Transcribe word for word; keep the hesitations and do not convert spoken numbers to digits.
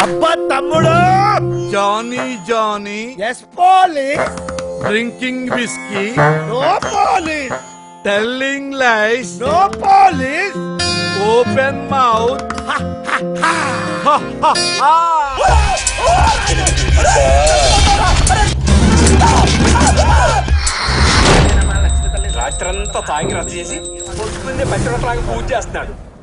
అబ్బా తమ్ముడు. Johnny Johnny. Yes police. Drinking whisky. No police. Telling lies. No police. Open mouth. రాత్రంతా తాగి రద్దు చేసి పొద్దున్నే పచ్చిరొట్టలాగా పూజ చేస్తున్నాడు.